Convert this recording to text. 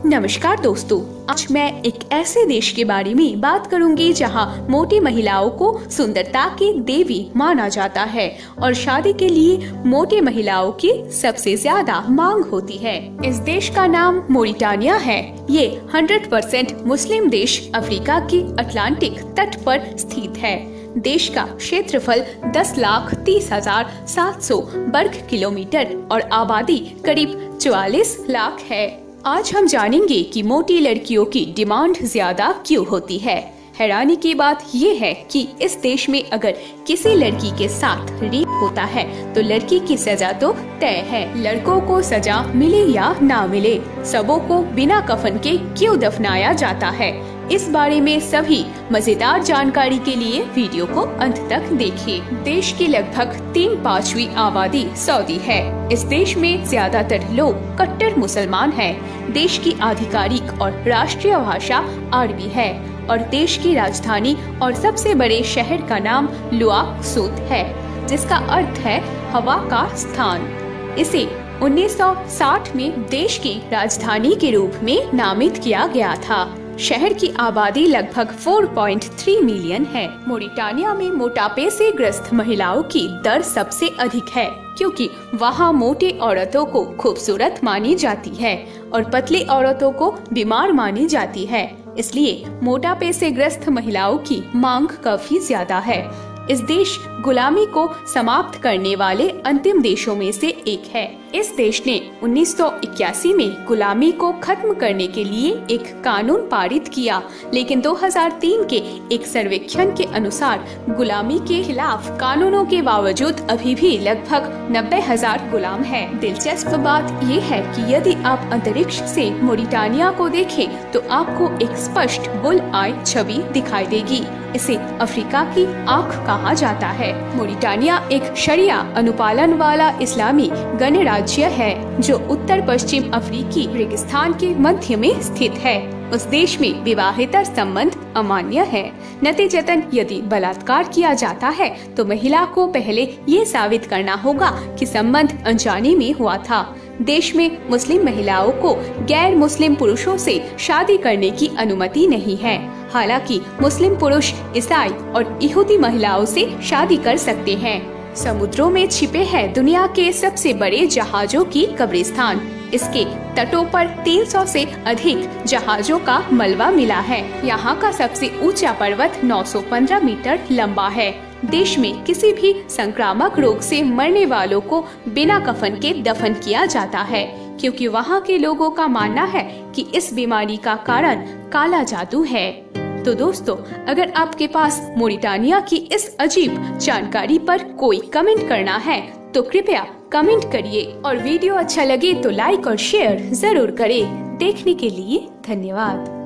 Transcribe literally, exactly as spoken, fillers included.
नमस्कार दोस्तों, आज मैं एक ऐसे देश के बारे में बात करूंगी जहां मोटी महिलाओं को सुंदरता की देवी माना जाता है और शादी के लिए मोटी महिलाओं की सबसे ज्यादा मांग होती है। इस देश का नाम मोरिटानिया है। ये सौ परसेंट मुस्लिम देश अफ्रीका के अटलांटिक तट पर स्थित है। देश का क्षेत्रफल दस लाख तीस हजार सात सौ वर्ग किलोमीटर और आबादी करीब चौवालीस लाख है। आज हम जानेंगे कि मोटी लड़कियों की डिमांड ज्यादा क्यों होती है। हैरानी की बात ये है कि इस देश में अगर किसी लड़की के साथ रेप होता है तो लड़की की सजा तो तय है। लड़कों को सजा मिले या ना मिले, सबों को बिना कफन के क्यों दफनाया जाता है, इस बारे में सभी मजेदार जानकारी के लिए वीडियो को अंत तक देखिए। देश की लगभग तीन पाँचवीं आबादी सऊदी है। इस देश में ज्यादातर लोग कट्टर मुसलमान हैं। देश की आधिकारिक और राष्ट्रीय भाषा अरबी है और देश की राजधानी और सबसे बड़े शहर का नाम लुआकसुत है, जिसका अर्थ है हवा का स्थान। इसे उन्नीस सौ साठ में देश की राजधानी के रूप में नामित किया गया था। शहर की आबादी लगभग चार पॉइंट तीन मिलियन है। मोरिटानिया में मोटापे से ग्रस्त महिलाओं की दर सबसे अधिक है, क्योंकि वहाँ मोटे औरतों को खूबसूरत मानी जाती है और पतली औरतों को बीमार मानी जाती है। इसलिए मोटापे से ग्रस्त महिलाओं की मांग काफी ज्यादा है। इस देश गुलामी को समाप्त करने वाले अंतिम देशों में से एक है। इस देश ने उन्नीस सौ इक्यासी में गुलामी को खत्म करने के लिए एक कानून पारित किया, लेकिन दो हज़ार तीन के एक सर्वेक्षण के अनुसार गुलामी के खिलाफ कानूनों के बावजूद अभी भी लगभग नब्बे हजार गुलाम है। दिलचस्प बात ये है कि यदि आप अंतरिक्ष से मोरिटानिया को देखें तो आपको एक स्पष्ट बुल आई छवि दिखाई देगी। इसे अफ्रीका की आँख कहा जाता है। मोरिटानिया एक शरिया अनुपालन वाला इस्लामी गणराज्य है जो उत्तर पश्चिम अफ्रीकी रेगिस्तान के मध्य में स्थित है। उस देश में विवाहेतर संबंध अमान्य है। नतीजतन यदि बलात्कार किया जाता है तो महिला को पहले ये साबित करना होगा कि संबंध अनजाने में हुआ था। देश में मुस्लिम महिलाओं को गैर मुस्लिम पुरुषों से शादी करने की अनुमति नहीं है। हालांकि मुस्लिम पुरुष ईसाई और यहूदी महिलाओं से शादी कर सकते हैं। समुद्रों में छिपे हैं दुनिया के सबसे बड़े जहाजों की कब्रिस्तान। इसके तटों पर तीन सौ से अधिक जहाजों का मलबा मिला है। यहाँ का सबसे ऊंचा पर्वत नौ सौ पंद्रह मीटर लंबा है। देश में किसी भी संक्रामक रोग से मरने वालों को बिना कफन के दफन किया जाता है, क्योंकि वहाँ के लोगों का मानना है कि इस बीमारी का कारण काला जादू है। तो दोस्तों, अगर आपके पास मोरिटानिया की इस अजीब जानकारी पर कोई कमेंट करना है तो कृपया कमेंट करिए और वीडियो अच्छा लगे तो लाइक और शेयर जरूर करें। देखने के लिए धन्यवाद।